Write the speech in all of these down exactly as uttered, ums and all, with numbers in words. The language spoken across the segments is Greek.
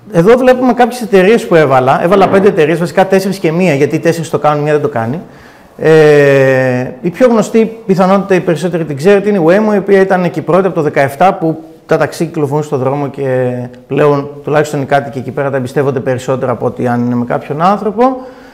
εδώ βλέπουμε κάποιες εταιρείες που έβαλα. Έβαλα πέντε εταιρείες, βασικά τέσσερις και μία, γιατί τέσσερις το κάνουν, μία δεν το κάνει. Ε, η πιο γνωστή, πιθανότητα οι περισσότεροι την ξέρετε, είναι η Waymo, η οποία ήταν εκεί πρώτη από το δεκαεπτά που τα ταξί κυκλοφορούν στον δρόμο και πλέον τουλάχιστον οι κάτοικοι εκεί πέρα τα εμπιστεύονται περισσότερο από ότι αν είναι με κάποιον άνθρωπο.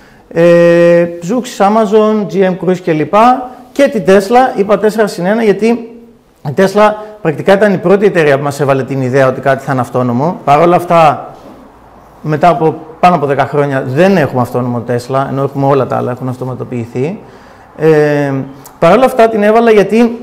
Ε, Zoox, Amazon, τζι εμ Cruise κλπ. Και την Tesla, είπα τέσσερα συν ένα γιατί η Tesla πρακτικά ήταν η πρώτη εταιρεία που μας έβαλε την ιδέα ότι κάτι θα είναι αυτόνομο. Παρ' όλα αυτά, μετά από πάνω από δέκα χρόνια δεν έχουμε αυτόνομο Tesla, ενώ έχουμε όλα τα άλλα, έχουν αυτοματοποιηθεί. Ε, Παρ' όλα αυτά την έβαλα γιατί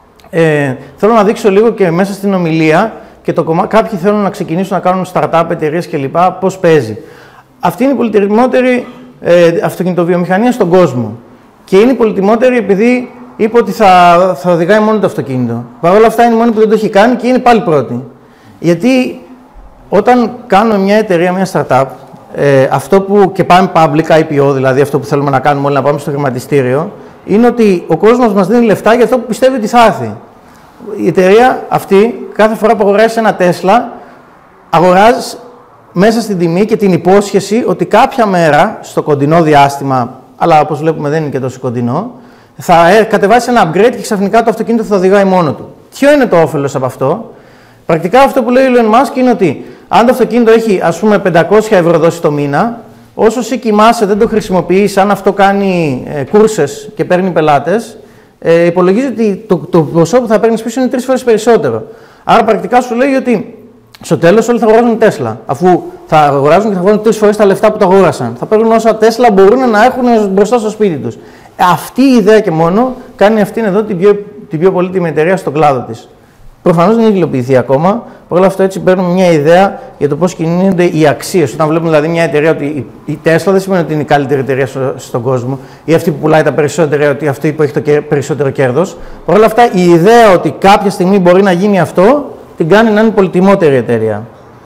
ε, θέλω να δείξω λίγο και μέσα στην ομιλία και το κομμά... κάποιοι θέλουν να ξεκινήσουν να κάνουν startup, εταιρείες κλπ. Πώς παίζει. Αυτή είναι η πολυτιμότερη ε, αυτοκινητοβιομηχανία στον κόσμο. Και είναι η πολυτιμότερη επειδή είπε ότι θα, θα οδηγάει μόνο το αυτοκίνητο. Παρ' όλα αυτά είναι η μόνη που δεν το έχει κάνει και είναι πάλι πρώτη. Γιατί όταν κάνουμε μια εταιρεία, μια startup, ε, αυτό που και πάμε public, άι πι ο, δηλαδή αυτό που θέλουμε να κάνουμε όλοι, να πάμε στο χρηματιστήριο, είναι ότι ο κόσμος μας δίνει λεφτά για αυτό που πιστεύει ότι θα έρθει. Η εταιρεία αυτή, κάθε φορά που αγοράζει ένα Tesla, αγοράζει μέσα στην τιμή και την υπόσχεση ότι κάποια μέρα, στο κοντινό διάστημα, αλλά όπως βλέπουμε δεν είναι και τόσο κοντινό, θα κατεβάσει ένα upgrade και ξαφνικά το αυτοκίνητο θα οδηγάει μόνο του. Ποιο είναι το όφελος από αυτό? Πρακτικά αυτό που λέει ο Elon Musk είναι ότι αν το αυτοκίνητο έχει ας πούμε πεντακόσια ευρώ δόση το μήνα, όσο εσύ κοιμάσαι δεν το χρησιμοποιείς, αν αυτό κάνει ε, κούρσες και παίρνει πελάτες, ε, υπολογίζει ότι το, το ποσό που θα παίρνεις πίσω είναι τρεις φορές περισσότερο. Άρα πρακτικά σου λέει ότι στο τέλος όλοι θα αγοράζουν Tesla, αφού θα αγοράζουν και θα βγάλουν τρεις φορές τα λεφτά που τα αγόρασαν. Θα παίρνουν όσα Tesla μπορούν να έχουν μπροστά στο σπίτι τους. Αυτή η ιδέα και μόνο κάνει αυτήν εδώ την πιο, την πιο πολύτιμη εταιρεία στον κλάδο της. Προφανώς δεν έχει υλοποιηθεί ακόμα. Παρ' όλα αυτά, έτσι παίρνουμε μια ιδέα για το πώς κινούνται οι αξίες. Όταν βλέπουμε δηλαδή μια εταιρεία ότι η Tesla δεν σημαίνει ότι είναι η καλύτερη εταιρεία στο, στον κόσμο ή αυτή που πουλάει τα περισσότερα, ότι αυτή που έχει το περισσότερο κέρδος. Παρ' όλα αυτά, η ιδέα ότι κάποια στιγμή μπορεί να γίνει αυτό την κάνει να είναι πολυτιμότερη εταιρεία.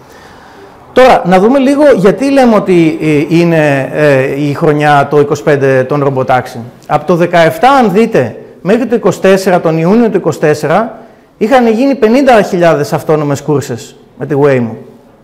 Τώρα, να δούμε λίγο γιατί λέμε ότι είναι ε, η χρονιά το είκοσι πέντε των ρομποτάξι. Από το δεκαεπτά, αν δείτε, μέχρι το είκοσι τέσσερα, τον Ιούνιο του είκοσι τέσσερα, είχαν γίνει πενήντα χιλιάδες αυτόνομες κούρσες με τη Waymo.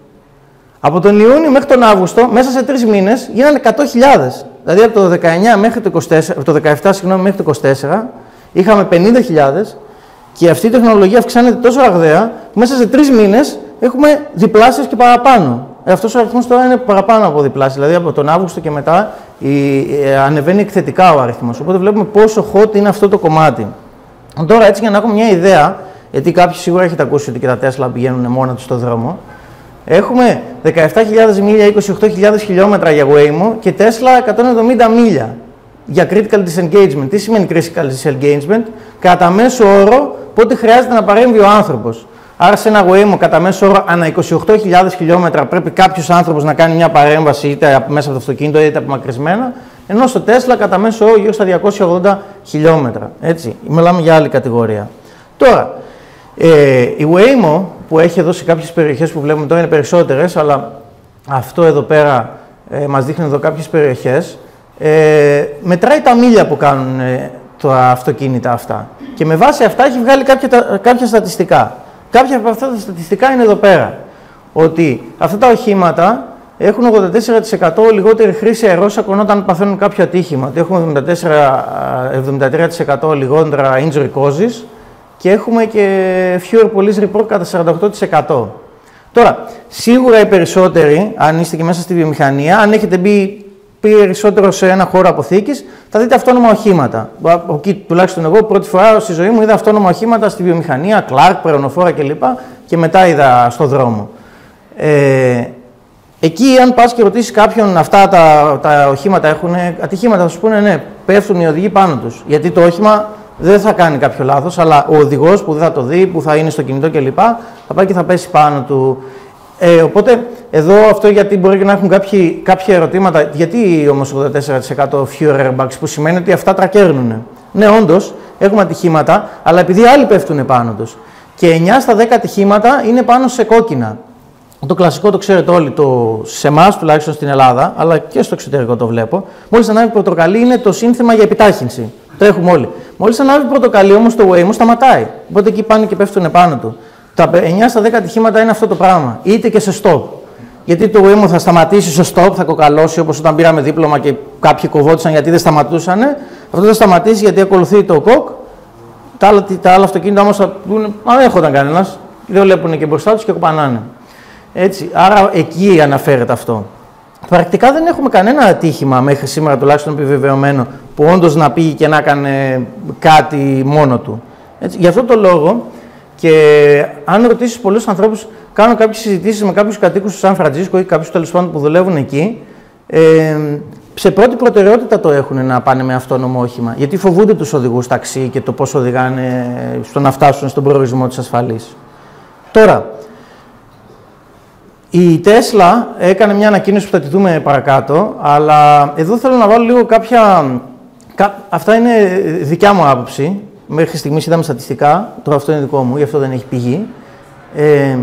Από τον Ιούνιο μέχρι τον Αύγουστο, μέσα σε τρεις μήνες, γίνανε εκατό χιλιάδες. Δηλαδή από το, δεκαεννιά μέχρι το, είκοσι τέσσερα, από το δεκαεπτά συγγνώμη, μέχρι το είκοσι τέσσερα, είχαμε πενήντα χιλιάδες και αυτή η τεχνολογία αυξάνεται τόσο ραγδαία, που μέσα σε τρεις μήνες έχουμε διπλάσιες και παραπάνω. Ε, αυτός ο αριθμός τώρα είναι παραπάνω από διπλάσιες, δηλαδή από τον Αύγουστο και μετά η, ε, ανεβαίνει εκθετικά ο αριθμός. Οπότε βλέπουμε πόσο hot είναι αυτό το κομμάτι. Τώρα, έτσι για να έχουμε μια ιδέα, γιατί κάποιοι σίγουρα έχετε ακούσει ότι και τα Tesla πηγαίνουν μόνα τους στον δρόμο. Έχουμε δεκαεπτά χιλιάδες μίλια, είκοσι οκτώ χιλιάδες χιλιόμετρα για Waymo και Tesla εκατόν εβδομήντα μίλια για critical disengagement. Τι σημαίνει critical disengagement? Κατά μέσο όρο πότε χρειάζεται να παρέμβει ο άνθρωπος. Άρα σε ένα Waymo κατά μέσο όρο ανά είκοσι οκτώ χιλιάδες χιλιόμετρα πρέπει κάποιος άνθρωπος να κάνει μια παρέμβαση είτε μέσα από το αυτοκίνητο είτε απομακρυσμένα, ενώ στο Tesla κατά μέσο όρο γύρω στα διακόσια ογδόντα χιλιόμετρα. Έτσι, μιλάμε για άλλη κατηγορία. Τώρα, ε, η Waymo που έχει εδώ σε κάποιες περιοχές που βλέπουμε τώρα είναι περισσότερες, αλλά αυτό εδώ πέρα ε, μας δείχνει εδώ κάποιες περιοχές, ε, μετράει τα μίλια που κάνουν ε, τα αυτοκίνητα αυτά. Και με βάση αυτά έχει βγάλει κάποια, κάποια στατιστικά. Κάποια από αυτά τα στατιστικά είναι εδώ πέρα. Ότι αυτά τα οχήματα έχουν ογδόντα τέσσερα τοις εκατό λιγότερη χρήση αερόσακων όταν παθαίνουν κάποιο ατύχημα. Ότι έχουμε εβδομήντα τέσσερα με εβδομήντα τρία τοις εκατό λιγότερα injury causes και έχουμε και fewer police report κατά σαράντα οκτώ τοις εκατό. Τώρα, σίγουρα οι περισσότεροι, αν είστε και μέσα στη βιομηχανία, αν έχετε μπει περισσότερο σε ένα χώρο αποθήκης, θα δείτε αυτόνομα οχήματα. Εκεί, τουλάχιστον εγώ, πρώτη φορά στη ζωή μου είδα αυτόνομα οχήματα στη βιομηχανία, Clark, Περονοφόρα κλπ. Και μετά είδα στο δρόμο. Ε, εκεί, αν πας και ρωτήσεις κάποιον, αυτά τα, τα οχήματα έχουν ατυχήματα, θα σου πούνε ναι, πέφτουν οι οδηγοί πάνω τους. Γιατί το όχημα δεν θα κάνει κάποιο λάθος, αλλά ο οδηγός που δεν θα το δει, που θα είναι στο κινητό κλπ., θα πάει και θα πέσει πάνω του. Ε, οπότε, εδώ αυτό γιατί μπορεί να έχουν κάποιοι, κάποια ερωτήματα, γιατί όμως ογδόντα τέσσερα τοις εκατό fewer airbags, που σημαίνει ότι αυτά τρακέρνουν. Ναι, όντως, έχουμε ατυχήματα, αλλά επειδή άλλοι πέφτουν πάνω τους. Και εννιά στα δέκα ατυχήματα είναι πάνω σε κόκκινα. Το κλασικό το ξέρετε όλοι, το, σε εμάς τουλάχιστον στην Ελλάδα, αλλά και στο εξωτερικό το βλέπω. Μόλις ανάβει πορτοκαλί είναι το σύνθημα για επιτάχυνση. Το έχουμε όλοι. Μόλις ανάβει πορτοκαλί όμως το Waymo σταματάει. Οπότε εκεί πάνε και πέφτουν πάνω του. Τα εννιά στα δέκα ατυχήματα είναι αυτό το πράγμα. Είτε και σε stop. Γιατί το Waymo θα σταματήσει στο stop, θα κοκαλώσει όπως όταν πήραμε δίπλωμα και κάποιοι κοβότησαν γιατί δεν σταματούσαν. Αυτό θα σταματήσει γιατί ακολουθεί το κοκ. Τα άλλα, τα άλλα αυτοκίνητα όμως θα πούνε, μα δεν έρχονταν κανένας. Δεν βλέπουν και μπροστά τους και κοπανάνε. Έτσι, άρα εκεί αναφέρεται αυτό. Πρακτικά δεν έχουμε κανένα ατύχημα μέχρι σήμερα, τουλάχιστον επιβεβαιωμένο, που όντως να πήγε και να έκανε κάτι μόνο του. Έτσι, γι' αυτό το λόγο, και αν ρωτήσεις πολλούς ανθρώπους, κάνω κάποιες συζητήσεις με κάποιους κατοίκους του Σαν Φραντζίσκο ή κάποιους τέλος πάντων που δουλεύουν εκεί, ε, σε πρώτη προτεραιότητα το έχουν να πάνε με αυτόνομο όχημα. Γιατί φοβούνται τους οδηγούς ταξί και το πώς οδηγάνε στο να φτάσουν στον προορισμό της ασφαλής. Τώρα, η Τέσλα έκανε μια ανακοίνωση που θα τη δούμε παρακάτω, αλλά εδώ θέλω να βάλω λίγο κάποια... Αυτά είναι δικιά μου άποψη. Μέχρι στιγμής είδαμε στατιστικά, τώρα αυτό είναι δικό μου, γι' αυτό δεν έχει πηγή. Ε,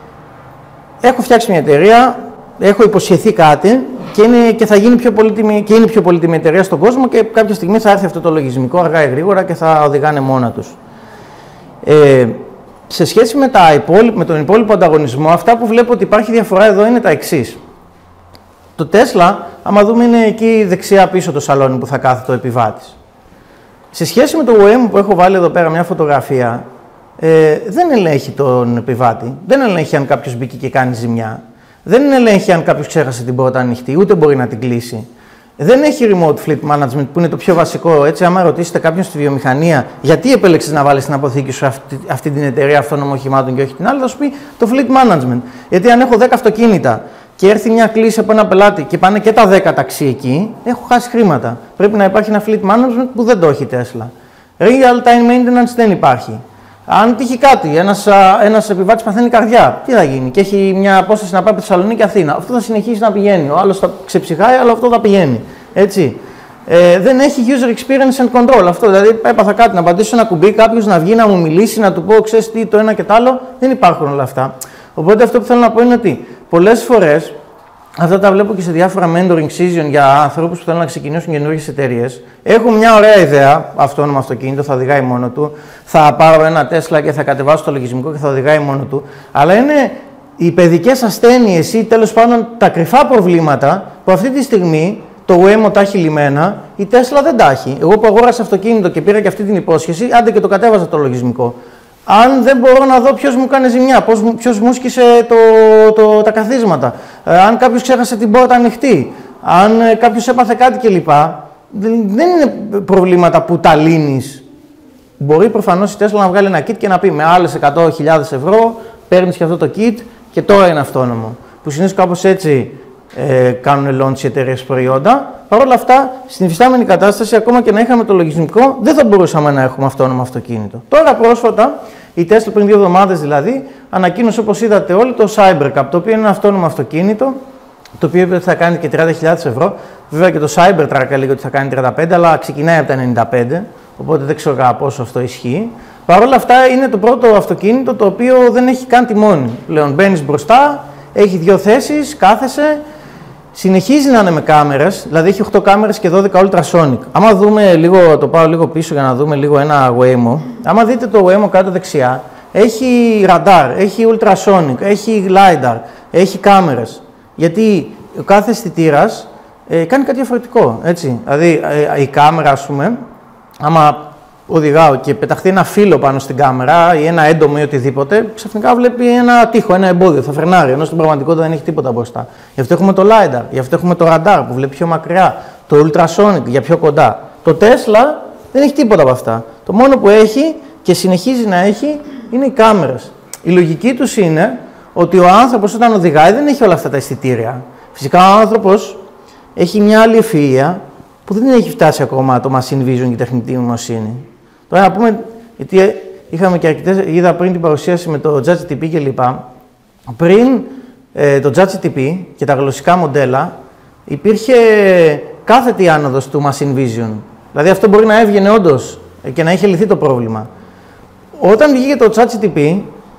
έχω φτιάξει μια εταιρεία, έχω υποσχεθεί κάτι και, είναι, και θα γίνει πιο πολύτιμη, και είναι πιο πολύτιμη εταιρεία στον κόσμο και κάποια στιγμή θα έρθει αυτό το λογισμικό αργά ή γρήγορα και θα οδηγάνε μόνα τους. Ε, σε σχέση με, τα υπόλοι, με τον υπόλοιπο ανταγωνισμό, αυτά που βλέπω ότι υπάρχει διαφορά εδώ είναι τα εξής. Το Τέσλα, άμα δούμε, είναι εκεί δεξιά πίσω το σαλόνι που θα κάθεται ο επιβάτης. Σε σχέση με το Waymo που έχω βάλει εδώ πέρα μια φωτογραφία, ε, δεν ελέγχει τον επιβάτη, δεν ελέγχει αν κάποιος μπήκε και κάνει ζημιά, δεν ελέγχει αν κάποιος ξέχασε την πόρτα ανοιχτή, ούτε μπορεί να την κλείσει. Δεν έχει remote fleet management που είναι το πιο βασικό. Έτσι, άμα ρωτήσετε κάποιον στη βιομηχανία γιατί επέλεξες να βάλεις στην αποθήκη σου αυτή, αυτή την εταιρεία αυτόνομων οχημάτων και όχι την άλλη, θα σου πει το fleet management. Γιατί αν έχω δέκα αυτοκίνητα και έρθει μια κλήση από ένα πελάτη και πάνε και τα δέκα ταξί εκεί, έχω χάσει χρήματα. Πρέπει να υπάρχει ένα fleet management που δεν το έχει η Tesla. Real time maintenance δεν υπάρχει. Αν τύχει κάτι, ένας, ένας επιβάτης παθαίνει καρδιά, τι θα γίνει, και έχει μια απόσταση να πάει από Θεσσαλονίκη Αθήνα. Αυτό θα συνεχίσει να πηγαίνει. Ο άλλος θα ξεψυχάει, αλλά αυτό θα πηγαίνει. Έτσι. Ε, δεν έχει user experience and control. Αυτό δηλαδή, έπαθα κάτι, να πατήσω ένα κουμπί, κάποιος να βγει να μου μιλήσει, να του πω, ξέρεις τι, το ένα και το άλλο. Δεν υπάρχουν όλα αυτά. Οπότε αυτό που θέλω να πω είναι ότι πολλές φορές, αυτά τα βλέπω και σε διάφορα mentoring season για ανθρώπους που θέλουν να ξεκινήσουν καινούργιες εταιρείες. Έχουν μια ωραία ιδέα, αυτόνομο αυτοκίνητο, θα οδηγάει μόνο του. Θα πάρω ένα Tesla και θα κατεβάσω το λογισμικό και θα οδηγάει μόνο του. Αλλά είναι οι παιδικές ασθένειες ή τέλος πάντων τα κρυφά προβλήματα που αυτή τη στιγμή το Waymo τα έχει λυμμένα, η Tesla δεν τα έχει. Εγώ που αγόρασα αυτοκίνητο και πήρα και αυτή την υπόσχεση, άντε και το κατέβαζα το λογισμικό. Αν δεν μπορώ να δω ποιος μου κάνει ζημιά, ποιος μου σκίσε το, το, τα καθίσματα, αν κάποιος ξέχασε την πόρτα ανοιχτή, αν κάποιος έπαθε κάτι κλπ. Δεν, δεν είναι προβλήματα που τα λύνεις. Μπορεί προφανώς η Tesla να βγάλει ένα kit και να πει με άλλες εκατό χιλιάδες ευρώ παίρνεις και αυτό το kit και τώρα είναι αυτόνομο. Που συνήθως κάπως έτσι ε, κάνουν launch οι εταιρείες προϊόντα. Παρ' όλα αυτά, στην υφιστάμενη κατάσταση, ακόμα και να είχαμε το λογισμικό, δεν θα μπορούσαμε να έχουμε αυτόνομο αυτοκίνητο. Τώρα πρόσφατα, η Tesla πριν δύο εβδομάδες δηλαδή, ανακοίνωσε όπως είδατε όλοι το Cybercab, το οποίο είναι ένα αυτόνομο αυτοκίνητο, το οποίο είπε ότι θα κάνει και τριάντα χιλιάδες ευρώ. Βέβαια και το Cybertruck έλεγε ότι θα κάνει τριάντα πέντε, αλλά ξεκινάει από τα ενενήντα πέντε, οπότε δεν ξέρω κατά πόσο αυτό ισχύει. Παρ' όλα αυτά είναι το πρώτο αυτοκίνητο το οποίο δεν έχει καν τιμόνι. Πλέον μπαίνεις μπροστά, έχει δύο θέσεις, κάθεσαι. Συνεχίζει να είναι με κάμερες, δηλαδή έχει οκτώ κάμερες και δώδεκα ultrasonic. Άμα δούμε λίγο, το πάω λίγο πίσω για να δούμε λίγο ένα Waymo. Άμα δείτε το Waymo κάτω δεξιά, έχει ραντάρ, έχει ultrasonic, έχει lidar, έχει κάμερες. Γιατί ο κάθε αισθητήρας ε, κάνει κάτι διαφορετικό, έτσι. Δηλαδή ε, η κάμερα, ας πούμε, άμα οδηγάω και πεταχτεί ένα φύλλο πάνω στην κάμερα ή ένα έντομο ή οτιδήποτε, ξαφνικά βλέπει ένα τοίχο, ένα εμπόδιο, θα φρενάρει, ενώ στην πραγματικότητα δεν έχει τίποτα μπροστά. Γι' αυτό έχουμε το lidar, γι' αυτό έχουμε το radar που βλέπει πιο μακριά, το ultrasonic για πιο κοντά. Το Tesla δεν έχει τίποτα από αυτά. Το μόνο που έχει και συνεχίζει να έχει είναι οι κάμερες. Η λογική τους είναι ότι ο άνθρωπος όταν οδηγάει δεν έχει όλα αυτά τα αισθητήρια. Φυσικά ο άνθρωπος έχει μια άλλη ευφυΐα που δεν έχει φτάσει ακόμα το machine vision και η τεχνητή νοημοσύνη. Τώρα να πούμε, γιατί είχαμε και αρκετές, είδα πριν την παρουσίαση με το ChatGPT κλπ. Πριν ε, το ChatGPT και τα γλωσσικά μοντέλα υπήρχε κάθετη άνοδος του machine vision. Δηλαδή αυτό μπορεί να έβγαινε όντως και να είχε λυθεί το πρόβλημα. Όταν βγήκε το ChatGPT,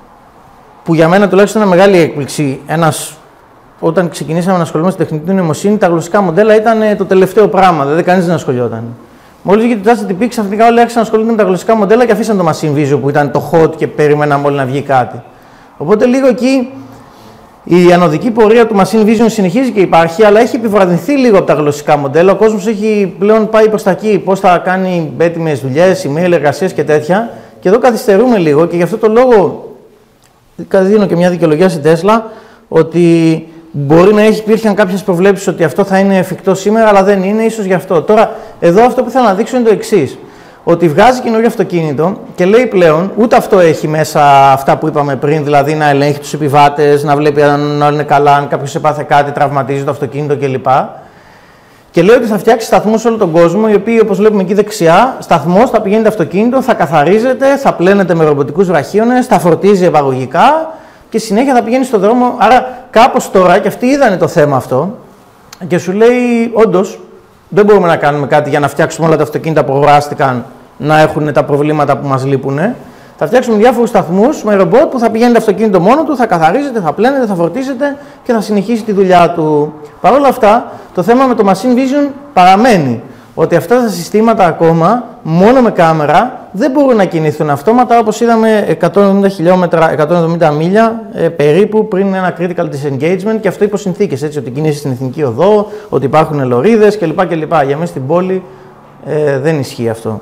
που για μένα τουλάχιστον είναι μεγάλη έκπληξη, ένας, όταν ξεκινήσαμε να ασχολούμαστε με τεχνητή νοημοσύνη, τα γλωσσικά μοντέλα ήταν το τελευταίο πράγμα, δηλαδή κανείς δεν ασχολιόταν. Μόλις βγήκε το ChatGPT, ξαφνικά όλοι άρχισαν να ασχολούνται με τα γλωσσικά μοντέλα και αφήσαν το machine vision που ήταν το hot και περιμέναμε όλοι να βγει κάτι. Οπότε λίγο εκεί Η ανωδική πορεία του Machine Vision συνεχίζει και υπάρχει, αλλά έχει επιβραδυνθεί λίγο από τα γλωσσικά μοντέλα. Ο κόσμος έχει πλέον πάει προς τα εκεί, πώς θα κάνει έτοιμες δουλειές, email, εργασίες και τέτοια. Και εδώ καθυστερούμε λίγο και γι' αυτό το λόγο δίνω και μια δικαιολογία στην Tesla ότι μπορεί να έχει, υπήρχαν κάποιες προβλέψεις ότι αυτό θα είναι εφικτό σήμερα, αλλά δεν είναι, ίσως γι' αυτό. Τώρα, εδώ αυτό που θέλω να δείξω είναι το εξής. Ότι βγάζει καινούριο αυτοκίνητο και λέει πλέον, ούτε αυτό έχει μέσα αυτά που είπαμε πριν, δηλαδή να ελέγχει τους επιβάτες, να βλέπει αν όλα είναι καλά, αν κάποιος έπαθε κάτι, τραυματίζει το αυτοκίνητο κλπ. Και λέει ότι θα φτιάξει σταθμούς σε όλο τον κόσμο, οι οποίοι, όπως βλέπουμε εκεί δεξιά, σταθμός θα πηγαίνει το αυτοκίνητο, θα καθαρίζεται, θα πλένεται με ρομποτικούς βραχίονες, θα φορτίζει ευαγωγικά και συνέχεια θα πηγαίνει στον δρόμο. Άρα, κάπως τώρα, και αυτοί είδανε το θέμα αυτό, και σου λέει, όντως, δεν μπορούμε να κάνουμε κάτι για να φτιάξουμε όλα τα αυτοκίνητα που αγοράστηκαν να έχουν τα προβλήματα που μας λείπουν. Θα φτιάξουμε διάφορους σταθμούς με ρομπότ που θα πηγαίνει το αυτοκίνητο μόνο του, θα καθαρίζεται, θα πλένεται, θα φορτίζεται και θα συνεχίσει τη δουλειά του. Παρ' όλα αυτά, το θέμα με το Machine Vision παραμένει. Ότι αυτά τα συστήματα ακόμα, μόνο με κάμερα, δεν μπορούν να κινηθούν αυτόματα, όπως είδαμε εκατόν εβδομήντα χιλιόμετρα, εκατόν εβδομήντα μίλια ε, περίπου πριν ένα critical disengagement, και αυτό υπό συνθήκες, έτσι, ότι κινείσαι στην εθνική οδό, ότι υπάρχουν λωρίδες κλπ. κλπ. Για μέσα στην πόλη ε, δεν ισχύει αυτό.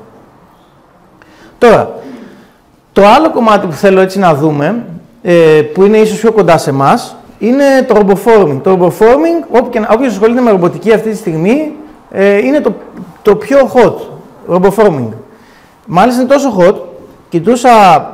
Τώρα, το άλλο κομμάτι που θέλω έτσι να δούμε, ε, που είναι ίσως πιο κοντά σε εμάς, είναι το RoboForming. Το RoboForming, όποιος ασχολείται με ρομποτική αυτή τη στιγμή, ε, είναι το, το πιο hot, RoboForming. Μάλιστα είναι τόσο hot, κοιτούσα,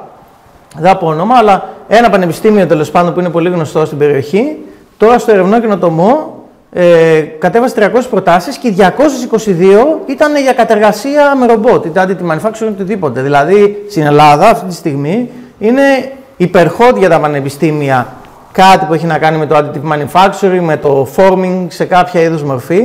δεν από όνομα, αλλά ένα πανεπιστήμιο τέλος πάντων που είναι πολύ γνωστό στην περιοχή, τώρα στο ερευνό καινοτομό, ε, κατέβασε τριακόσιες προτάσεις και διακόσιες είκοσι δύο ήταν για κατεργασία με ρομπότ, είτε additive manufacturing, οτιδήποτε. Δηλαδή στην Ελλάδα αυτή τη στιγμή είναι υπερhot για τα πανεπιστήμια κάτι που έχει να κάνει με το additive manufacturing, με το forming σε κάποια είδους μορφή.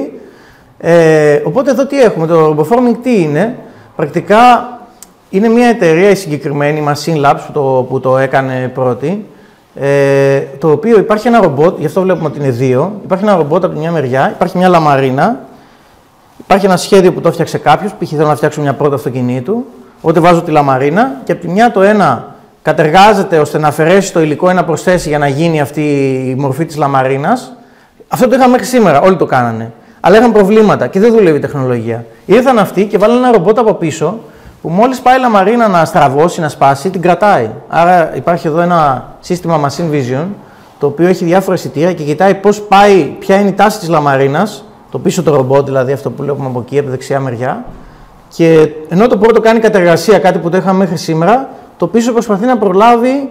Ε, οπότε εδώ τι έχουμε, το RoboForming τι είναι, πρακτικά είναι μια εταιρεία η συγκεκριμένη Machine Labs που το, που το έκανε πρώτη, ε, το οποίο υπάρχει ένα ρομπότ, γι' αυτό βλέπουμε ότι είναι δύο, υπάρχει ένα ρομπότ από τη μια μεριά, υπάρχει μια λαμαρίνα, υπάρχει ένα σχέδιο που το έφτιαξε κάποιος, π.χ. θέλω να φτιάξω μια πρώτη αυτοκινήτου, οπότε βάζω τη λαμαρίνα και από τη μια το ένα κατεργάζεται ώστε να αφαιρέσει το υλικό ή να προσθέσει για να γίνει αυτή η μορφή της λαμαρίνας. Αυτό το είχαμε μέχρι σήμερα, όλοι το κάνανε. Αλλά είχαν προβλήματα και δεν δουλεύει η τεχνολογία. Ήρθαν αυτοί και βάλανε ένα ρομπότ από πίσω που μόλις πάει η λαμαρίνα να στραβώσει, να σπάσει, την κρατάει. Άρα υπάρχει εδώ ένα σύστημα Machine Vision το οποίο έχει διάφορα εισιτήρια και κοιτάει πώς πάει, ποια είναι η τάση της λαμαρίνας, το πίσω το ρομπότ, δηλαδή αυτό που βλέπουμε από εκεί, από τη δεξιά μεριά. Και ενώ το πρώτο κάνει κατεργασία, κάτι που το είχαμε μέχρι σήμερα, το πίσω προσπαθεί να προλάβει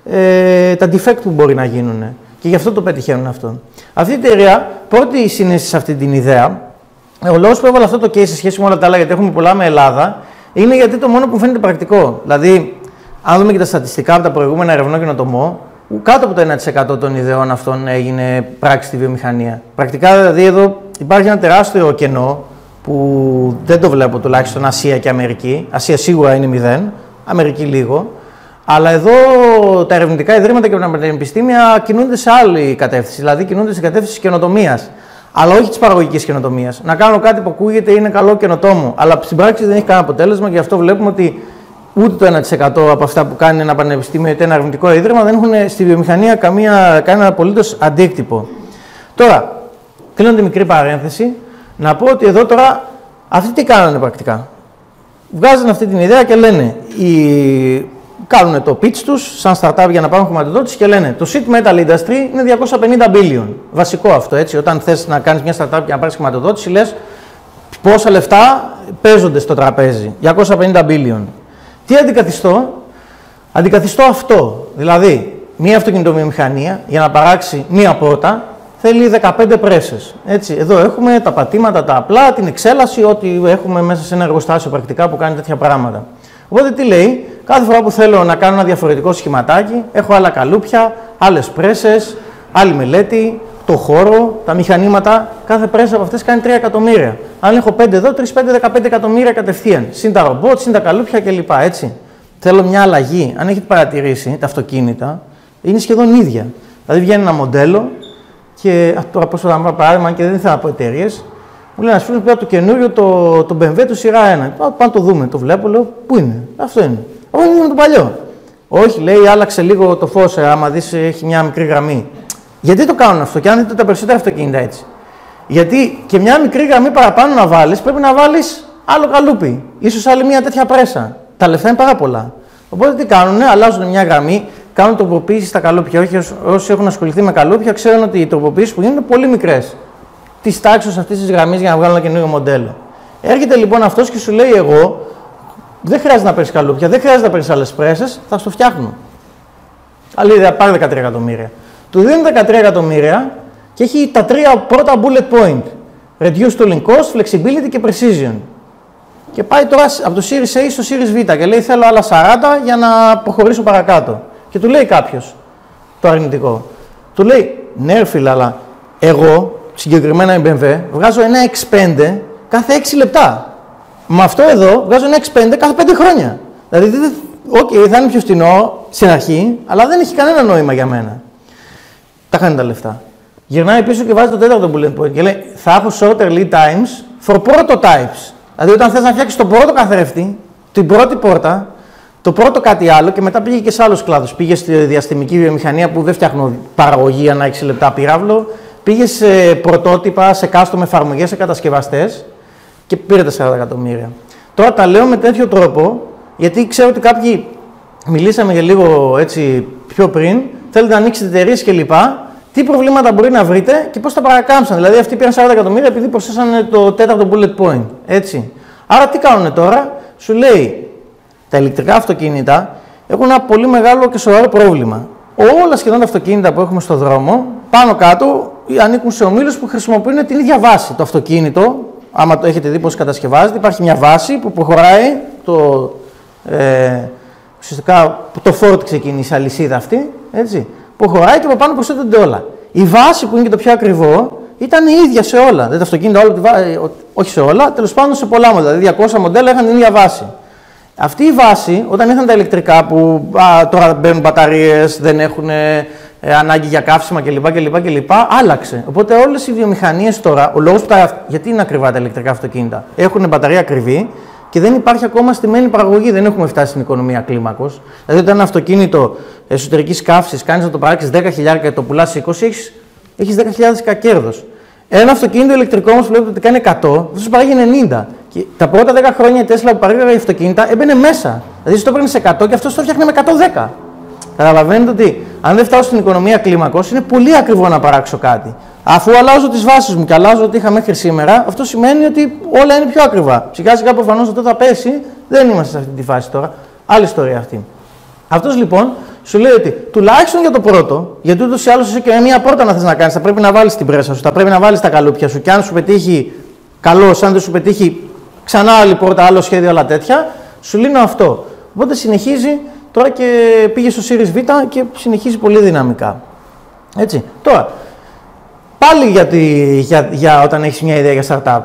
ε, τα defect που μπορεί να γίνουν. Και γι' αυτό το πετυχαίνουν αυτό. Αυτή η εταιρεία πρώτη συνέστησε σε αυτή την ιδέα. Ο λόγος που έβαλα αυτό το case σε σχέση με όλα τα άλλα, γιατί έχουμε πολλά με Ελλάδα, είναι γιατί το μόνο που μου φαίνεται πρακτικό. Δηλαδή, αν δούμε και τα στατιστικά από τα προηγούμενα ερευνό καινοτομό, κάτω από το ένα τοις εκατό των ιδεών αυτών έγινε πράξη στη βιομηχανία. Πρακτικά, δηλαδή, εδώ υπάρχει ένα τεράστιο κενό που δεν το βλέπω τουλάχιστον Ασία και Αμερική. Ασία σίγουρα είναι μηδέν, Αμερική λίγο. Αλλά εδώ τα ερευνητικά ιδρύματα και τα πανεπιστήμια κινούνται σε άλλη κατεύθυνση, δηλαδή κινούνται σε κατεύθυνση καινοτομίας. Αλλά όχι της παραγωγικής καινοτομίας. Να κάνω κάτι που ακούγεται είναι καλό καινοτόμο, αλλά στην πράξη δεν έχει κανένα αποτέλεσμα και γι' αυτό βλέπουμε ότι ούτε το ένα τοις εκατό από αυτά που κάνει ένα πανεπιστήμιο είτε ένα ερευνητικό ίδρυμα δεν έχουν στη βιομηχανία καμία, κανένα απολύτως αντίκτυπο. Τώρα, κλείνω τη μικρή παρένθεση, να πω ότι εδώ τώρα αυτοί τι κάνανε πρακτικά. Βγάζουν αυτή την ιδέα και λένε, οι... κάνουν το pitch τους σαν startup για να πάρουν χρηματοδότηση και λένε το sheet metal industry είναι διακόσια πενήντα billion. Βασικό αυτό, έτσι. Όταν θες να κάνεις μια startup για να πάρεις χρηματοδότηση, λες πόσα λεφτά παίζονται στο τραπέζι. διακόσια πενήντα billion. Τι αντικαθιστώ? Αντικαθιστώ αυτό. Δηλαδή, μια αυτοκινητοβιομηχανία για να παράξει μία πόρτα θέλει δεκαπέντε πρέσες. Έτσι. Εδώ έχουμε τα πατήματα, τα απλά, την εξέλαση, ό,τι έχουμε μέσα σε ένα εργοστάσιο πρακτικά που κάνει τέτοια πράγματα. Οπότε τι λέει, κάθε φορά που θέλω να κάνω ένα διαφορετικό σχηματάκι, έχω άλλα καλούπια, άλλες πρέσες, άλλη μελέτη, το χώρο, τα μηχανήματα. Κάθε πρέσα από αυτές κάνει τρία εκατομμύρια. Αν έχω πέντε εδώ, τρία, πέντε, δεκαπέντε εκατομμύρια κατευθείαν. Συν τα ρομπότ, συν τα καλούπια κλπ. Έτσι. Θέλω μια αλλαγή. Αν έχετε παρατηρήσει, τα αυτοκίνητα είναι σχεδόν ίδια. Δηλαδή βγαίνει ένα μοντέλο και. Α, τώρα πώς θα δω παράδειγμα, και δεν θα πω εταιρείες. Μου λέει ένα φίλο που το καινούριο, το, το μπι εμ ντάμπλιου του σειρά ένα. Πάμε να το δούμε. Το βλέπω, λέω πού είναι. Αυτό είναι. Αυτό είναι το παλιό. Όχι, λέει, άλλαξε λίγο το φως. Άμα δεις, έχει μια μικρή γραμμή. Γιατί το κάνουν αυτό, και αν δείτε τα περισσότερα αυτοκίνητα έτσι. Γιατί και μια μικρή γραμμή παραπάνω να βάλεις, πρέπει να βάλεις άλλο καλούπι. Ίσως άλλη μια τέτοια πρέσα. Τα λεφτά είναι πάρα πολλά. Οπότε τι κάνουν, αλλάζουν μια γραμμή, κάνουν τροποποίηση στα καλούπια. Όχι, όσοι έχουν ασχοληθεί με καλούπια ξέρουν ότι οι τροποποίησεις που γίνονται είναι πολύ μικρές. Τη τάξη αυτή τη γραμμή για να βγάλουν ένα καινούριο μοντέλο. Έρχεται λοιπόν αυτό και σου λέει: εγώ δεν χρειάζεται να παίρνει καλούπια, δεν χρειάζεται να παίρνει άλλες πρέσες, θα στο φτιάχνω. Άλλη ιδέα, πάρει δεκατρία εκατομμύρια. Του δίνουν δεκατρία εκατομμύρια και έχει τα τρία πρώτα bullet point. Reduce tooling cost, flexibility και precision. Και πάει τώρα από το Series A στο Series Β και λέει: θέλω άλλα σαράντα για να προχωρήσω παρακάτω. Και του λέει κάποιος το αρνητικό. Του λέει: ναι, ρε φίλε, αλλά εγώ συγκεκριμένα η μπι εμ ντάμπλιου βγάζω ένα εξ πέντε κάθε έξι λεπτά. Με αυτό εδώ βγάζω ένα εξ πέντε κάθε πέντε χρόνια. Δηλαδή, οκ, okay, θα είναι πιο φτηνό στην αρχή, αλλά δεν έχει κανένα νόημα για μένα. Τα χάνει τα λεφτά. Γυρνάει πίσω και βάζει το τέταρτο bullet point και λέει: θα έχω shorter lead times for prototypes. Δηλαδή, όταν θες να φτιάξεις τον πρώτο καθρέφτη, την πρώτη πόρτα, το πρώτο κάτι άλλο, και μετά πήγε και σε άλλους κλάδους. Πήγε στη διαστημική βιομηχανία που δεν φτιάχνω παραγωγή ανά έξι λεπτά πυράβλο. Πήγε σε πρωτότυπα, σε custom εφαρμογές, σε κατασκευαστές και πήρε τα σαράντα εκατομμύρια. Τώρα τα λέω με τέτοιο τρόπο, γιατί ξέρω ότι κάποιοι μιλήσαμε για λίγο έτσι πιο πριν, θέλετε να ανοίξετε εταιρείες κλπ. Τι προβλήματα μπορεί να βρείτε και πώς τα παρακάμψαν. Δηλαδή, αυτοί πήραν σαράντα εκατομμύρια επειδή προσθέσανε το τέταρτο bullet point. Έτσι. Άρα, τι κάνουν τώρα, σου λέει, τα ηλεκτρικά αυτοκίνητα έχουν ένα πολύ μεγάλο και σοβαρό πρόβλημα. Όλα σχεδόν τα αυτοκίνητα που έχουμε στο δρόμο, πάνω κάτω, ανήκουν σε ομίλους που χρησιμοποιούν την ίδια βάση. Το αυτοκίνητο, άμα το έχετε δει πώς κατασκευάζεται, υπάρχει μια βάση που προχωράει, το, ε, ουσιαστικά το Ford ξεκίνησε η αλυσίδα αυτή, έτσι, προχωράει και από πάνω προσθέτονται όλα. Η βάση που είναι και το πιο ακριβό ήταν η ίδια σε όλα. Δηλαδή τα αυτοκίνητα όλα, όχι σε όλα, τέλος πάντων σε πολλά μοντέλα. Δηλαδή διακόσια μοντέλα είχαν την ίδια βάση. Αυτή η βάση, όταν ήρθαν τα ηλεκτρικά που α, τώρα μπαίνουν μπαταρίες, δεν έχουν ε, ανάγκη για καύσιμα κλπ, κλπ, κλπ, άλλαξε. Οπότε όλες οι βιομηχανίες τώρα, ο λόγος που τα, γιατί είναι ακριβά τα ηλεκτρικά αυτοκίνητα, έχουν μπαταρία ακριβή και δεν υπάρχει ακόμα στημένη παραγωγή, δεν έχουμε φτάσει στην οικονομία κλίμακος. Δηλαδή, όταν ένα αυτοκίνητο εσωτερικής καύσης κάνεις να το παράξεις δέκα χιλιάδες και το πουλάς είκοσι, έχεις, έχεις δέκα χιλιάδες κέρδος. Ένα αυτοκίνητο ηλεκτρικό όμως βλέπετε ότι κάνει εκατό, αυτό σου παράγει ενενήντα. Και τα πρώτα δέκα χρόνια η Tesla που παρήγαγε αυτοκίνητα έμπαινε μέσα. Δηλαδή, στο έπαιρνε εκατό και αυτό το φτιάχνει με εκατόν δέκα. Καταλαβαίνετε ότι αν δεν φτάσω στην οικονομία κλίμακος, είναι πολύ ακριβό να παράξω κάτι. Αφού αλλάζω τις βάσεις μου και αλλάζω ό,τι είχα μέχρι σήμερα, αυτό σημαίνει ότι όλα είναι πιο ακριβά. Σιγά σιγά προφανώς αυτό θα πέσει, δεν είμαστε σε αυτή τη φάση τώρα. Άλλη ιστορία αυτή. Αυτός λοιπόν σου λέει ότι τουλάχιστον για το πρώτο, γιατί ούτως ή άλλως εσύ και με μία πόρτα να θες να κάνεις, θα πρέπει να βάλεις την πρέσα σου, θα πρέπει να βάλεις τα καλούπια σου και αν σου πετύχει καλός, αν δεν σου πετύχει ξανά άλλη πόρτα, άλλο σχέδιο, άλλα τέτοια, σου λύνω αυτό. Οπότε συνεχίζει τώρα και πήγε στο Series Β και συνεχίζει πολύ δυναμικά. Έτσι. Τώρα, πάλι για, τη, για, για όταν έχεις μια ιδέα για startup.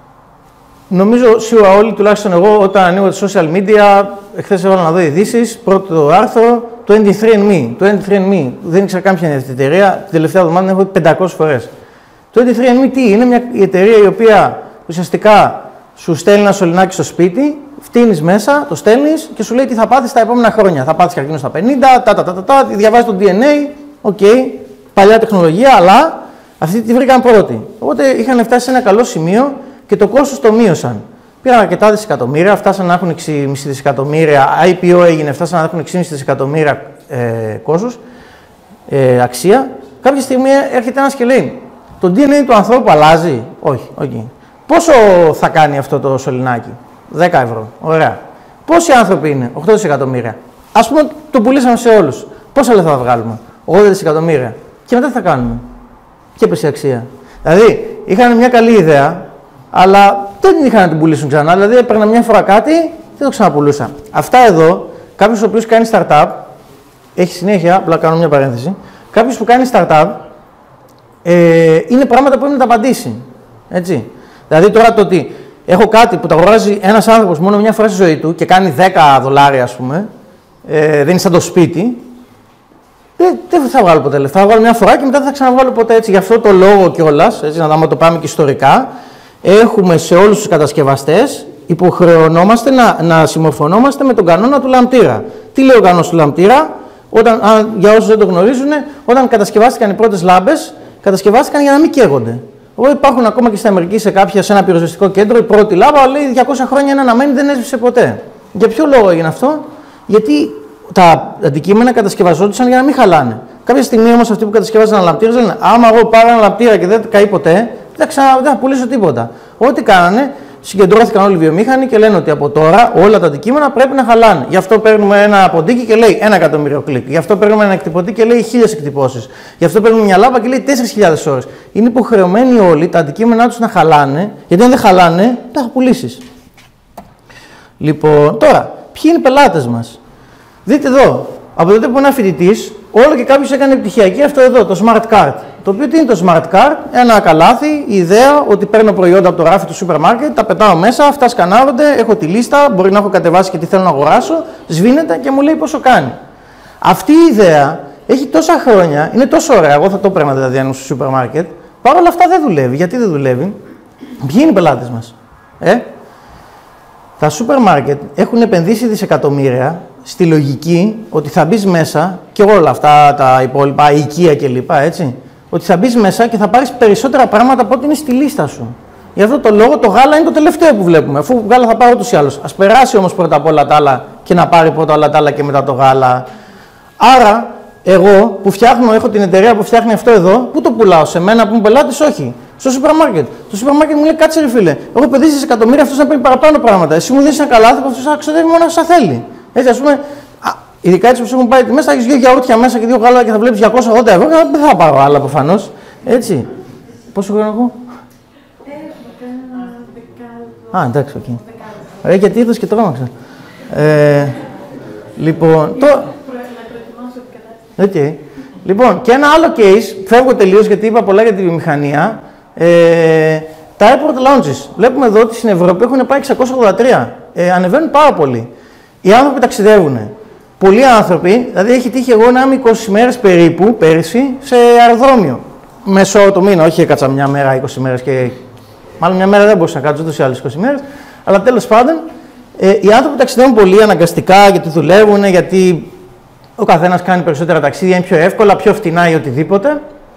Νομίζω σίγουρα όλοι, τουλάχιστον εγώ, όταν ανοίγω τα social media, εχθές έβαλα να δω ειδήσεις, πρώτο άρθρο, το τwenty three and me. Το twenty three and me, δεν ήξερα καν ποια είναι αυτή η εταιρεία, την τελευταία εβδομάδα την έχω δει πεντακόσιες φορές. Το twenty three and me τι, είναι μια εταιρεία η οποία ουσιαστικά σου στέλνει ένα σωληνάκι στο σπίτι, φτύνεις μέσα, το στέλνεις και σου λέει τι θα πάθεις τα επόμενα χρόνια. Θα πάθεις καρκίνο στα πενήντα, τα, τα, τα, τα, τα, διαβάζει το ντι εν έι, οκ, okay, παλιά τεχνολογία, αλλά αυτή τη βρήκαν πρώτη. Οπότε είχαν φτάσει σε ένα καλό σημείο και το κόστος το μείωσαν. Πήραν αρκετά δισεκατομμύρια, φτάσαν να έχουν έξι κόμμα πέντε δισεκατομμύρια, άι πι ο έγινε, φτάσαν να έχουν έξι κόμμα πέντε δισεκατομμύρια ε, κόστος, ε, αξία. Κάποια στιγμή έρχεται ένας και λέει, το ντι εν έι του ανθρώπου αλλάζει. Όχι, όχι. Πόσο θα κάνει αυτό το σωληνάκι, δέκα ευρώ, ωραία. Πόσοι άνθρωποι είναι, οκτώ δισεκατομμύρια. Ας πούμε το πουλήσαμε σε όλους. Πόσα λεφτά θα βγάλουμε, ογδόντα δισεκατομμύρια. Και μετά τι θα κάνουμε, και έπεσε η αξία. Δηλαδή, είχαν μια καλή ιδέα, αλλά δεν την είχαν να την πουλήσουν ξανά. Δηλαδή, έπαιρνα μια φορά κάτι, δεν το ξαναπουλούσα. Αυτά εδώ, κάποιος ο οποίος κάνει startup, έχει συνέχεια, απλά κάνω μια παρένθεση, κάποιος που κάνει startup, ε, είναι πράγματα που πρέπει να τα απαντήσει. Έτσι. Δηλαδή, τώρα το ότι έχω κάτι που το αγοράζει ένας άνθρωπος μόνο μια φορά στη ζωή του και κάνει δέκα δολάρια, ας πούμε, ε, δεν είναι σαν το σπίτι, δεν, δεν θα βγάλω ποτέ λεφτά. Θα βγάλω μια φορά και μετά δεν θα ξαναβγάλω ποτέ έτσι. Γι' αυτό το λόγο κιόλας, έτσι, να το πάμε και ιστορικά, έχουμε σε όλους τους κατασκευαστές υποχρεωνόμαστε να, να συμμορφωνόμαστε με τον κανόνα του λαμπτήρα. Τι λέει ο κανόνας του λαμπτήρα, Όταν, αν, για όσους δεν το γνωρίζουν, όταν κατασκευάστηκαν οι πρώτες λάμπες, κατασκευάστηκαν για να μην καίγονται. Οπότε υπάρχουν ακόμα και στην Αμερική σε, κάποια, σε ένα πυροσβεστικό κέντρο η πρώτη λάμπα, λέει διακόσια χρόνια είναι αναμένη, δεν έσβησε ποτέ. Για ποιο λόγο έγινε αυτό? Γιατί τα αντικείμενα κατασκευαζόντουσαν για να μην χαλάνε. Κάποια στιγμή όμως αυτοί που κατασκευάζαν αναλαπτήρες λένε: άμα εγώ πάρω ένα αναλαπτήρα και δεν καεί ποτέ, δεν θα, δεν θα πουλήσω τίποτα. Ό,τι κάνανε, συγκεντρώθηκαν όλοι οι βιομήχανοι και λένε ότι από τώρα όλα τα αντικείμενα πρέπει να χαλάνε. Γι' αυτό παίρνουμε ένα ποντίκι και λέει ένα εκατομμύριο κλικ. Γι' αυτό παίρνουμε ένα εκτυπωτή και λέει χίλιες εκτυπώσεις. Γι' αυτό παίρνουμε μια λάμπα και λέει τέσσερις χιλιάδες ώρες. Είναι υποχρεωμένοι όλοι τα αντικείμενά τους να χαλάνε, γιατί αν δεν χαλάνε, δεν θα πουλήσεις. Λοιπόν, τώρα, ποιοι είναι οι πελάτες μας? Δείτε εδώ, από τότε που είναι φοιτητής, όλο και κάποιος έκανε επιτυχιακή αυτό εδώ, το smart card. Το οποίο τι είναι το smart card? Ένα καλάθι, η ιδέα ότι παίρνω προϊόντα από το ράφι του σούπερ μάρκετ, τα πετάω μέσα, αυτά σκανάρονται, έχω τη λίστα, μπορεί να έχω κατεβάσει και τι θέλω να αγοράσω, σβήνεται και μου λέει πόσο κάνει. Αυτή η ιδέα έχει τόσα χρόνια, είναι τόσο ωραία, εγώ θα το έπαιρνα δηλαδή αν στο σούπερ μάρκετ, παρ' όλα αυτά δεν δουλεύει. Γιατί δεν δουλεύει? Ποιοι είναι οι πελάτες μας? Ε? Τα σούπερ μάρκετ έχουν επενδύσει δισεκατομμύρια στη λογική ότι θα μπει μέσα και όλα αυτά τα υπόλοιπα, η IKEA κλπ. Έτσι, ότι θα μπει μέσα και θα πάρεις περισσότερα πράγματα από ό,τι είναι στη λίστα σου. Γι' αυτό το λόγο το γάλα είναι το τελευταίο που βλέπουμε. Αφού γάλα θα πάρω ούτως ή άλλως. Ας περάσει όμως πρώτα απ' όλα τα άλλα και να πάρει πρώτα όλα τα άλλα και μετά το γάλα. Άρα, εγώ που φτιάχνω, έχω την εταιρεία που φτιάχνει αυτό εδώ, πού το πουλάω? Σε μένα που είμαι πελάτης? Όχι. Στο σούπερ μάρκετ. Το σούπερ μάρκετ μου λέει: κάτσε ρε φίλε, έχω επενδύσει δισεκατομμύρια, αυτό να παίρνει παραπάνω πράγματα. Εσύ μου δίνεις ένα καλάθι που αυτό θα ξοδεύει μόνο όσα θέλει. Έτσι, ας πούμε, α, ειδικά έτσι που έχουν πάει μέσα, θα έχεις δύο γιαούρτια μέσα και δύο γάλα και θα βλέπεις διακόσια ογδόντα ευρώ και δεν θα πάρω άλλα προφανώς. Έτσι. Πόσο χρόνο έχω? Α, εντάξει, οκ. Okay. Γιατί ήρθες και τρόμαξα. Ε, λοιπόν, το... Okay. Λοιπόν, και ένα άλλο case, φεύγω τελείως γιατί είπα πολλά για τη βιομηχανία. Ε, τα airport lounges. Βλέπουμε εδώ ότι στην Ευρώπη έχουν πάει εξακόσια ογδόντα τρία. Ε, ανεβαίνουν πάρα πολύ. Οι άνθρωποι ταξιδεύουν. Πολλοί άνθρωποι, δηλαδή έχει τύχει εγώ να είμαι είκοσι μέρες περίπου πέρυσι σε αεροδρόμιο. Μέσω το μήνα, όχι έκατσα μια μέρα, είκοσι μέρες και. Μάλλον μια μέρα δεν μπορούσα να κάτσω ούτως ή άλλως είκοσι μέρες. Αλλά τέλος πάντων, ε, οι άνθρωποι ταξιδεύουν πολύ αναγκαστικά γιατί δουλεύουν, γιατί ο καθένας κάνει περισσότερα ταξίδια, είναι πιο εύκολα, πιο φτηνά ή οτιδήποτε.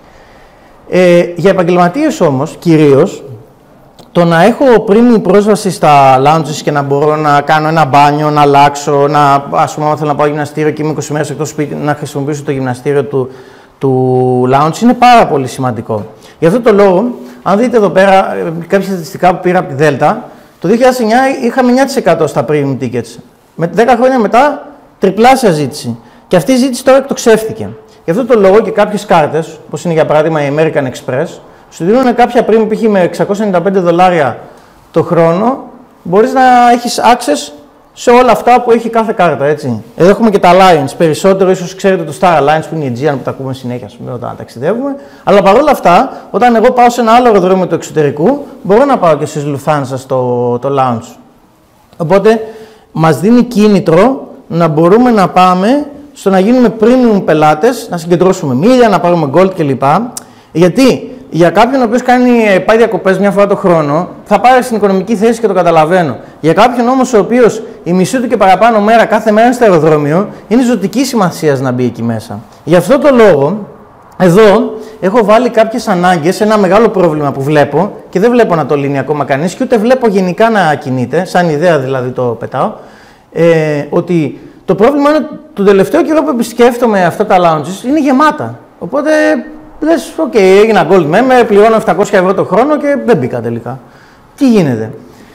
Ε, για επαγγελματίες όμως, κυρίως, το να έχω premium πρόσβαση στα lounges και να μπορώ να κάνω ένα μπάνιο, να αλλάξω, να, ας πούμε, αν θέλω να πάω γυμναστήριο και είμαι είκοσι μέρες εκτός σπίτι, να χρησιμοποιήσω το γυμναστήριο του, του lounge, είναι πάρα πολύ σημαντικό. Γι' αυτό το λόγο, αν δείτε εδώ πέρα κάποια στατιστικά που πήρα από τη Delta, το δύο χιλιάδες εννιά είχαμε εννιά τοις εκατό στα premium tickets. Με δέκα χρόνια μετά, τριπλάσια ζήτηση. Και αυτή η ζήτηση τώρα εκτοξεύτηκε. Γι' αυτό το λόγο και κάποιες κάρτες, όπως είναι για παράδειγμα η American Express, σου δίνουν κάποια premium π.χ. με εξακόσια ενενήντα πέντε δολάρια το χρόνο, μπορείς να έχεις access σε όλα αυτά που έχει κάθε κάρτα, έτσι. Εδώ έχουμε και τα Alliance, περισσότερο ίσως ξέρετε το Star Alliance που είναι η Aegean που τα ακούμε συνέχεια, πούμε, όταν ταξιδεύουμε. Αλλά παρόλα αυτά, όταν εγώ πάω σε ένα άλλο αεροδρόμιο του εξωτερικού, μπορώ να πάω και στις Lufthansa στο το lounge. Οπότε, μας δίνει κίνητρο να μπορούμε να πάμε στο να γίνουμε premium πελάτες, να συγκεντρώσουμε μίλια, να πάρουμε gold κλπ. Γιατί για κάποιον ο οποίος κάνει, πάει διακοπές μια φορά το χρόνο, θα πάρει στην οικονομική θέση και το καταλαβαίνω. Για κάποιον όμως ο οποίος η μισή του και παραπάνω μέρα κάθε μέρα στο αεροδρόμιο, είναι ζωτική σημασία να μπει εκεί μέσα. Γι' αυτό το λόγο, εδώ έχω βάλει κάποιες ανάγκες, ένα μεγάλο πρόβλημα που βλέπω και δεν βλέπω να το λύνει ακόμα κανείς και ούτε βλέπω γενικά να κινείται, σαν ιδέα δηλαδή το πετάω, ε, ότι το πρόβλημα είναι ότι τον τελευταίο καιρό που επισκέφτομαι αυτά τα lounges είναι γεμάτα. Οπότε λες, οκ, okay, έγινα gold member, πληρώνω επτακόσια ευρώ το χρόνο και δεν μπήκα τελικά. Τι γίνεται?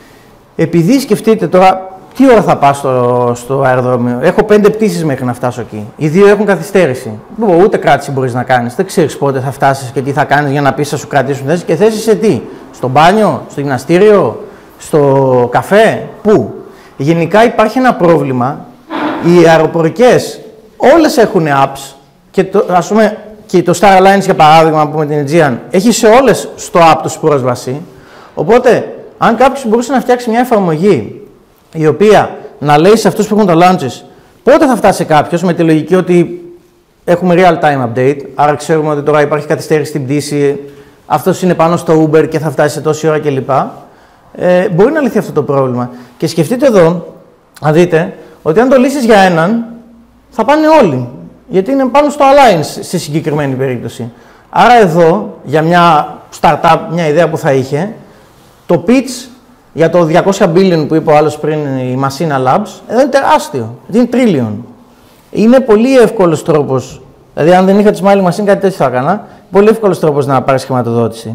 Επειδή σκεφτείτε τώρα, τι ώρα θα πάω στο, στο αεροδρόμιο. Έχω πέντε πτήσεις μέχρι να φτάσω εκεί. Οι δύο έχουν καθυστέρηση. Ούτε κράτηση μπορείς να κάνεις. Δεν ξέρεις πότε θα φτάσεις και τι θα κάνεις για να πεις θα σου κρατήσουν θέση. Και θέσεις σε τι? Στο μπάνιο, στο γυμναστήριο, στο καφέ, πού? Γενικά υπάρχει ένα πρόβλημα. Οι αεροπορικές όλες έχουν apps και το, ας πούμε, και το Star Alliance για παράδειγμα που με την Aegean έχει σε όλες στο app τους πρόσβαση. Οπότε, αν κάποιος μπορούσε να φτιάξει μια εφαρμογή η οποία να λέει σε αυτούς που έχουν τα launches πότε θα φτάσει κάποιος, με τη λογική ότι έχουμε real time update, άρα ξέρουμε ότι τώρα υπάρχει καθυστέρηση στην πτήση, αυτός είναι πάνω στο Uber και θα φτάσει σε τόση ώρα κλπ. Ε, μπορεί να λυθεί αυτό το πρόβλημα. Και σκεφτείτε εδώ, να δείτε, ότι αν το λύσεις για έναν, θα πάνε όλοι. Γιατί είναι πάνω στο Alliance στη συγκεκριμένη περίπτωση. Άρα εδώ, για μια startup, μια ιδέα που θα είχε, το pitch για το διακόσια billion που είπε ο άλλος πριν, η Machina Labs, εδώ είναι τεράστιο. Είναι trillion. Είναι πολύ εύκολος τρόπος. Δηλαδή, αν δεν είχα τη Smiley Machine, κάτι τέτοιο θα έκανα. Πολύ εύκολος τρόπος να πάρει χρηματοδότηση.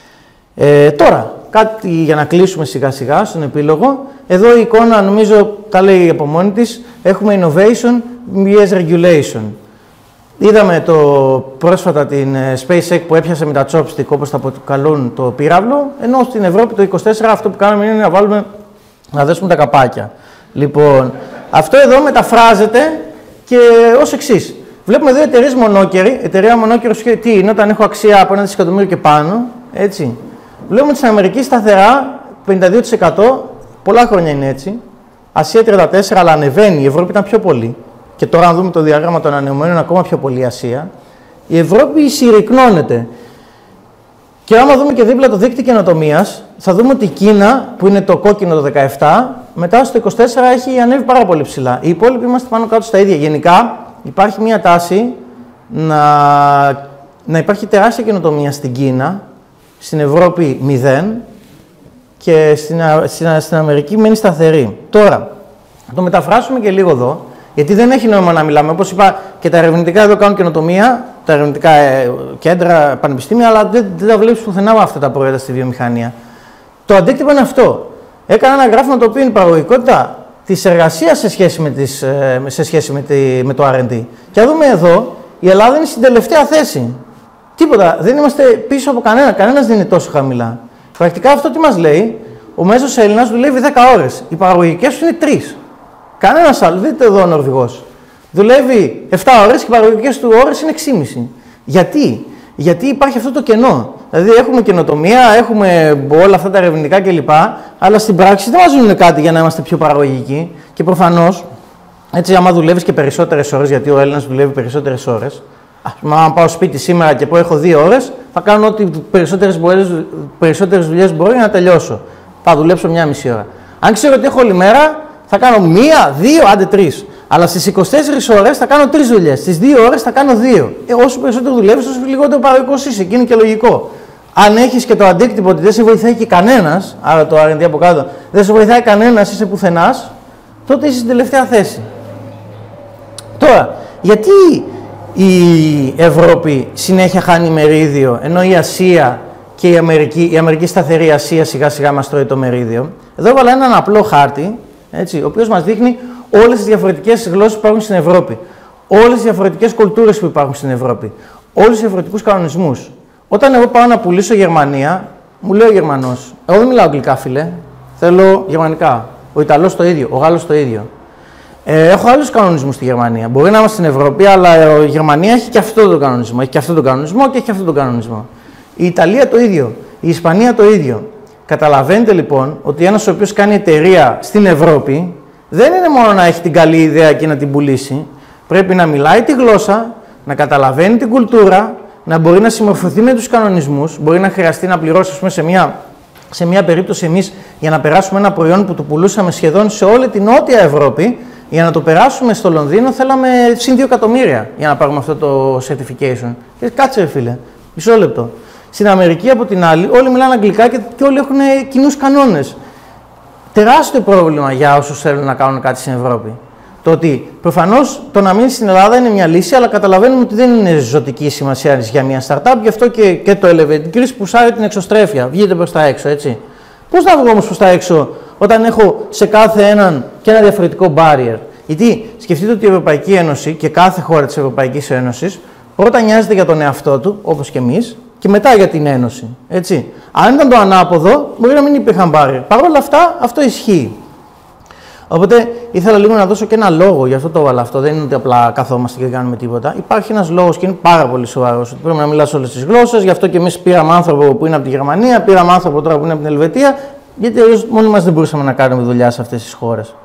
Ε, τώρα, κάτι για να κλείσουμε σιγά σιγά στον επίλογο. Εδώ η εικόνα, νομίζω, τα λέει από μόνη της. Έχουμε innovation, yes regulation. Είδαμε το, πρόσφατα την SpaceX που έπιασε με τα chopstick, όπως τα αποκαλούν, το πύραυλο, ενώ στην Ευρώπη το είκοσι τέσσερα αυτό που κάναμε είναι να βάλουμε, να δέσουμε τα καπάκια. Λοιπόν, αυτό εδώ μεταφράζεται και ως εξής. Βλέπουμε εδώ εταιρείες μονόκερη. Εταιρεία μονόκερος τι είναι, όταν έχω αξία από ένα δισεκατομμύριο και πάνω, έτσι. Βλέπουμε στην Αμερική σταθερά πενήντα δύο τοις εκατό, πολλά χρόνια είναι έτσι. Ασία τριάντα τέσσερα τοις εκατό, αλλά ανεβαίνει. Η Ευρώπη ήταν πιο πολύ. Και τώρα, αν δούμε το διάγραμμα των ανανεωμένων, είναι ακόμα πιο πολύ η Ασία. Η Ευρώπη συρρυκνώνεται. Και άμα δούμε και δίπλα το δίκτυο καινοτομίας, θα δούμε ότι η Κίνα, που είναι το κόκκινο το δεκαεπτά, μετά στο είκοσι τέσσερα έχει ανέβει πάρα πολύ ψηλά. Οι υπόλοιποι είμαστε πάνω κάτω στα ίδια. Γενικά, υπάρχει μια τάση να, να υπάρχει τεράστια καινοτομία στην Κίνα, στην Ευρώπη μηδέν και στην, στην, στην Αμερική μένει σταθερή. Τώρα, θα το μεταφράσουμε και λίγο εδώ. Γιατί δεν έχει νόημα να μιλάμε. Όπως είπα, και τα ερευνητικά εδώ κάνουν καινοτομία, τα ερευνητικά ε, κέντρα, πανεπιστήμια, αλλά δεν, δεν τα βλέπεις πουθενά με αυτά τα προϊόντα στη βιομηχανία. Το αντίκτυπο είναι αυτό. Έκανα ένα γράφημα το οποίο είναι η παραγωγικότητα της εργασίας σε σχέση με, τις, ε, σε σχέση με, τη, με το αρ εντ ντι. Και αν δούμε εδώ, η Ελλάδα είναι στην τελευταία θέση. Τίποτα. Δεν είμαστε πίσω από κανένα. Κανένας δεν είναι τόσο χαμηλά. Πρακτικά αυτό τι μας λέει, ο μέσος Έλληνας δουλεύει δέκα ώρες. Οι παραγωγικές του είναι τρεις. Κανένας άλλο, δείτε εδώ ο Νορβηγός. Δουλεύει επτά ώρες και οι παραγωγικές του ώρες είναι έξι και μισή. Γιατί? Γιατί υπάρχει αυτό το κενό. Δηλαδή έχουμε καινοτομία, έχουμε όλα αυτά τα ερευνητικά κλπ. Αλλά στην πράξη δεν μας δίνουν κάτι για να είμαστε πιο παραγωγικοί. Και προφανώς, έτσι, άμα δουλεύεις και περισσότερες ώρες, γιατί ο Έλληνας δουλεύει περισσότερες ώρες. Μα αν πάω σπίτι σήμερα και πω έχω δύο ώρες, θα κάνω ό,τι περισσότερες, περισσότερες δουλειές μπορώ για να τελειώσω. Θα δουλέψω μια μισή ώρα. Αν ξέρω ότι έχω όλη μέρα, θα κάνω μία, δύο, άντε τρεις. Αλλά στις είκοσι τέσσερις ώρες θα κάνω τρεις δουλειές. Στις δύο ώρες θα κάνω δύο. Ε, όσο περισσότερο δουλεύεις, τόσο λιγότερο παραγωγικός είσαι. Και είναι και λογικό. Αν έχεις και το αντίκτυπο ότι δεν σε βοηθάει και κανένας, άρα το αρ εντ ντι από κάτω, δεν σε βοηθάει κανένας, είσαι πουθενάς, τότε είσαι στην τελευταία θέση. Τώρα, γιατί η Ευρώπη συνέχεια χάνει μερίδιο, ενώ η Ασία και η Αμερική, η Αμερική σταθερή, η Ασία σιγά σιγά μας τρώει το μερίδιο? Εδώ έβαλα έναν απλό χάρτη, έτσι, ο οποίος μας δείχνει όλες τις διαφορετικές γλώσσες που υπάρχουν στην Ευρώπη, όλες τις διαφορετικές κουλτούρες που υπάρχουν στην Ευρώπη, όλους τους διαφορετικούς κανονισμούς. Όταν εγώ πάω να πουλήσω Γερμανία, μου λέει ο Γερμανός, εγώ δεν μιλάω αγγλικά, φίλε, θέλω γερμανικά. Ο Ιταλός το ίδιο, ο Γάλλος το ίδιο. Ε, έχω άλλους κανονισμούς στη Γερμανία. Μπορεί να είμαστε στην Ευρώπη, αλλά η Γερμανία έχει και αυτόν τον κανονισμό. Έχει και αυτόν τον κανονισμό και έχει και αυτόν τον κανονισμό. Η Ιταλία το ίδιο. Η Ισπανία το ίδιο. Καταλαβαίνετε λοιπόν ότι ένας ο οποίος κάνει εταιρεία στην Ευρώπη δεν είναι μόνο να έχει την καλή ιδέα και να την πουλήσει. Πρέπει να μιλάει τη γλώσσα, να καταλαβαίνει την κουλτούρα, να μπορεί να συμμορφωθεί με τους κανονισμούς. Μπορεί να χρειαστεί να πληρώσει, ας πούμε, σε μια, σε μια περίπτωση εμείς για να περάσουμε ένα προϊόν που το πουλούσαμε σχεδόν σε όλη την Νότια Ευρώπη. Για να το περάσουμε στο Λονδίνο θέλαμε συν δύο εκατομμύρια για να πάρουμε αυτό το certification. Και κάτσε, φίλε, μισό λεπτό. Στην Αμερική, από την άλλη, όλοι μιλάνε αγγλικά και, και όλοι έχουν κοινούς κανόνες. Τεράστιο πρόβλημα για όσους θέλουν να κάνουν κάτι στην Ευρώπη. Το ότι προφανώς το να μείνει στην Ελλάδα είναι μια λύση, αλλά καταλαβαίνουμε ότι δεν είναι ζωτική σημασία για μια startup. Γι' αυτό και, και το Elevate Greece πουσάρει την εξωστρέφεια. Βγείτε προς τα έξω, έτσι. Πώς να βγω όμως προς τα έξω όταν έχω σε κάθε έναν και ένα διαφορετικό barrier? Γιατί σκεφτείτε ότι η Ευρωπαϊκή Ένωση και κάθε χώρα της Ευρωπαϊκής Ένωσης πρώτα νοιάζεται για τον εαυτό του, όπως και εμείς, και μετά για την Ένωση. Έτσι. Αν ήταν το ανάποδο, μπορεί να μην υπήρχαν barrier. Παρ' όλα αυτά, αυτό ισχύει. Οπότε ήθελα λίγο να δώσω και ένα λόγο, γι' αυτό το έβαλα αυτό. Δεν είναι ότι απλά καθόμαστε και δεν κάνουμε τίποτα. Υπάρχει ένας λόγος και είναι πάρα πολύ σοβαρός. Ότι πρέπει να μιλάς όλες τις γλώσσες. Γι' αυτό και εμείς πήραμε άνθρωπο που είναι από τη Γερμανία, πήραμε άνθρωπο τώρα που είναι από την Ελβετία, γιατί μόνοι μας δεν μπορούσαμε να κάνουμε δουλειά σε αυτές τις χώρες.